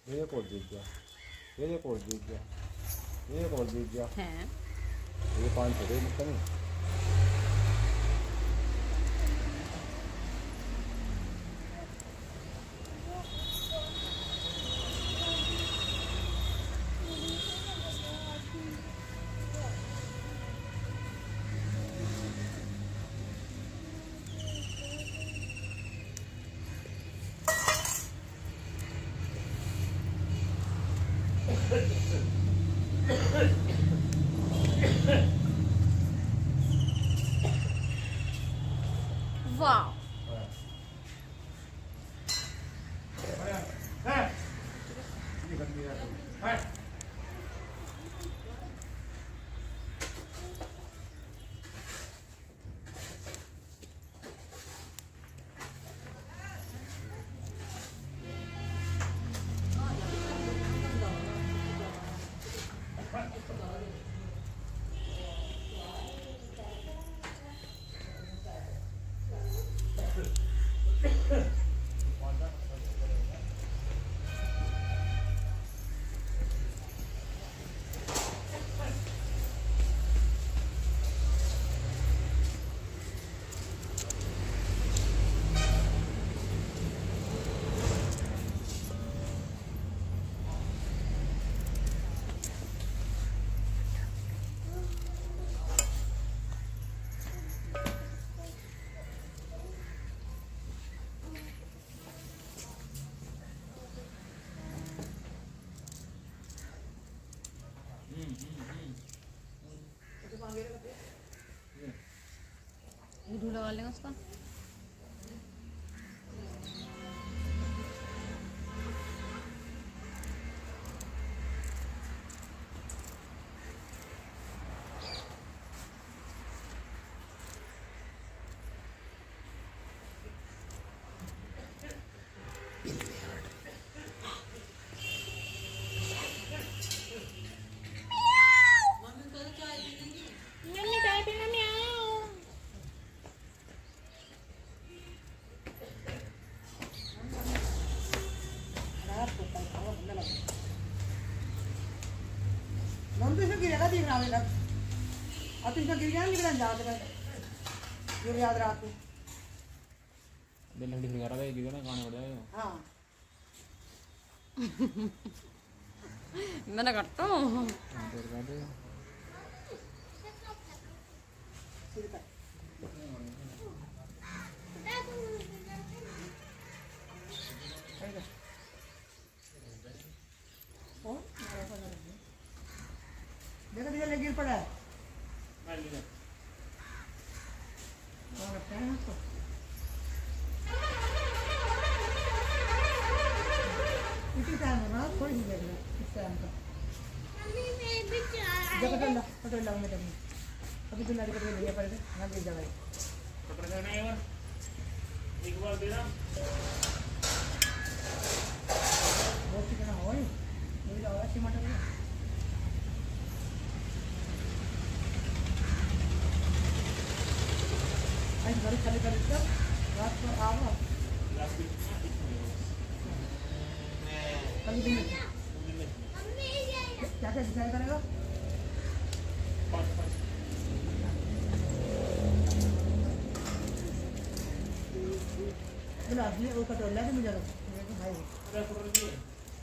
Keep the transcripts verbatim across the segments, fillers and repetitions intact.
Viene col video. Viene col video. Viene col video. Eh. Viene quanto devi stare? Wow. ढूंढा वाले लेंगे उसका। Non tu गिरेगा देख रहा है लग अब इसका गिर गया निकल जा रहा है ये याद रहा तू दिन लंडी लगा रहा है गिरना खाने पड़ जाएगा। हां मैंने करता हूं देखो देखो गिर पड़ा है और पैर तो इसी टाइम ना थोड़ी ही देर इस टाइम का देखो तो ला फोटो ला मैं तभी अभी तो लड़के को ले पड़ेगा ना गिर जाएगा फोटो लेना है यार एक बार दे ना बहुत कितना हो ये मेरी आवाज टमाटर है आज घर खाली कर दो रात को आओ लास्ट वीक कल दिन मम्मी क्या क्या डिसाइड करेगा पाँच पाँच बोला अभी वो कटोला के मुझे मेरे को भाई अरे फोटो ले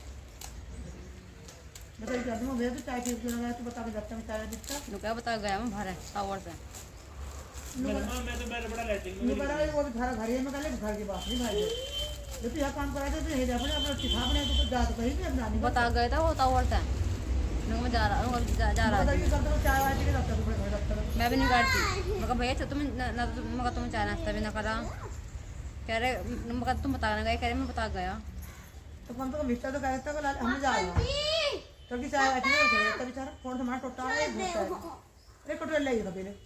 मैं तो कहता हूँ मैं तो चाय पी के लगा तो बता के जाता हूँ चाय दिखता नु क्या बता गया मैं भरा टावर से मैं मैं तो मेरे बड़ा लेटिंग नु बड़ा वो भी घर घर में काले घर के बात नहीं भाई जो तो यह काम करा दे तो हे अपने अपने सिखा अपने तो जा तो कहीं नहीं अपना बता गए था वो टावर से नु मैं जा रहा हूं जा, जा रहा ये करता हूँ चाय वाय के रखता हूँ बड़े रखता हूँ मैं भी नहीं काटती मैं कहा भैया तुम ना मैं तुम चाय नाश्ता भी ना करा कह रहे मैं तुम बताना गए कह रहे मैं बता गया तो कौन तो मिस्टर तो कहता है हम जा रहे हैं तो कि चाय वाय के तभी चार फोन से मार टोटा है एक कटोरा ले जा पहले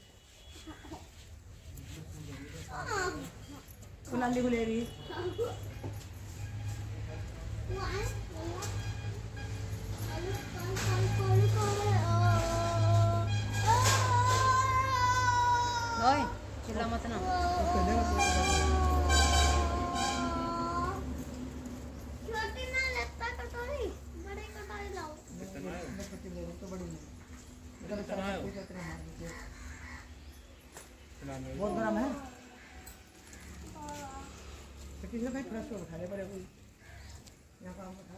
लाली गुलेरी ओए चिल्ला मत ना छोटी ना लगता कटोरी इसमें कहीं फ्रेश हो खाने पड़े कोई यहाँ काम उठा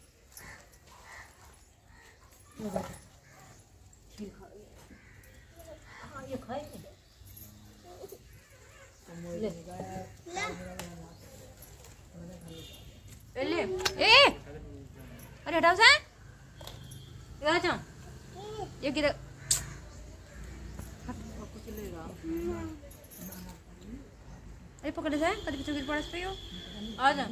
खीर खा रही है। हाँ ये खाएंगे ले ले ए अरे हटाओ से इधर जाओ ये किधर कुछ लेगा अरे पकड़े जाए कभी पीछे गिर पड़ा इस पे हो आ जा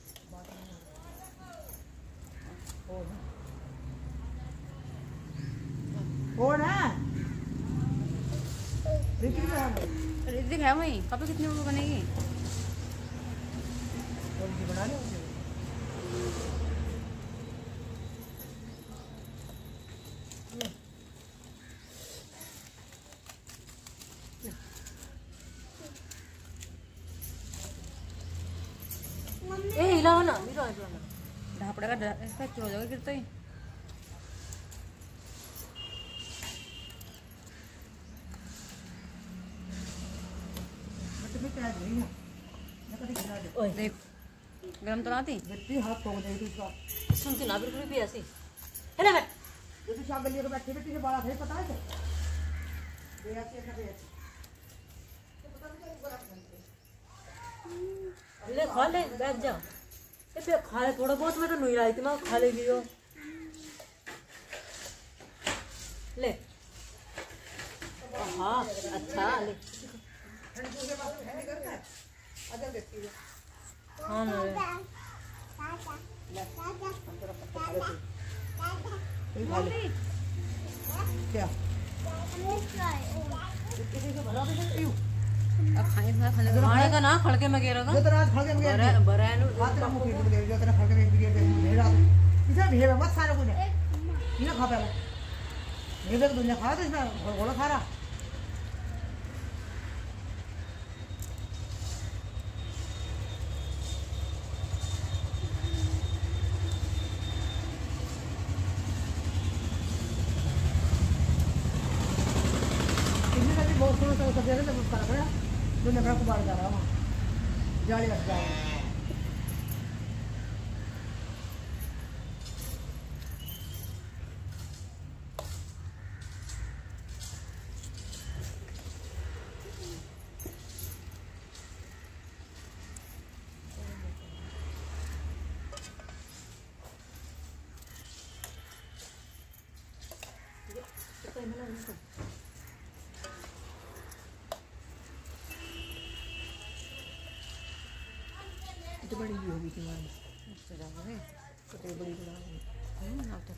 कौन है रितिक है रितिक है वही कभी कितने वो बनेगी बना ले ए हिलाओ ना हिलाओ हिलाओ ढापड़ा का इसका हो जाएगा गिरता ही देख गरम तो आती हाथ ठोक दे तू इसका सुनती ना बिल्कुल भी ऐसी है ना मैं जो तू शाम गली के बैठे बैठे बड़ा है पता है ये ऐसे ऐसे ऐसे ले खा ले बैठ जा ए पे खा ले थोड़ा बहुत मैं तो नहीं रही थी मैं खा लेगी हो ले हाँ अच्छा ले हाँ ना क्या अब खाने का खाने का खाने का ना खड़के में गिरा जो तेरा खड़के में गिर बरा बरा नु हाथ में मुंह में गिर जो तेरा खड़के में गिर गिर रहा इधर भी है मत सारा कुछ ये खा पहले ये तो दुनिया खा तो इसमें घोड़ा खा रहा बहुत थोड़ा सा सब जगह सब कर रहा है दुनिया भर को बाहर जा रहा है वहाँ जाली रख जा रहा है तो बड़ी भी होगी तुम्हारी कतई बड़ी बड़ा हम्म तो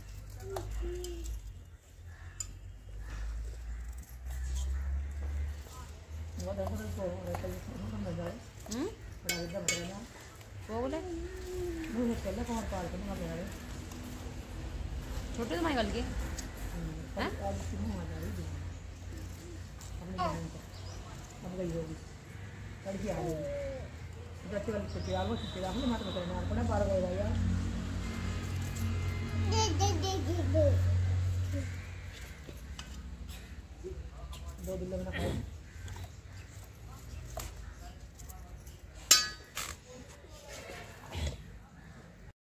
बहुत ऐसा तो कल हम मजा है हम्म बड़ा एकदम बड़ा वो बोले वो है पहले कौन पाल के मजा है छोटे तो माई गल के हैं आज कितनी मजा आई हमने बहन को अब गई होगी लड़की आ गई जैसे वाली छुट्टी आ वो छुट्टी हमने मत बताना यार बड़ा बार गए यार दे दे दे दे दो दिन लगना खाए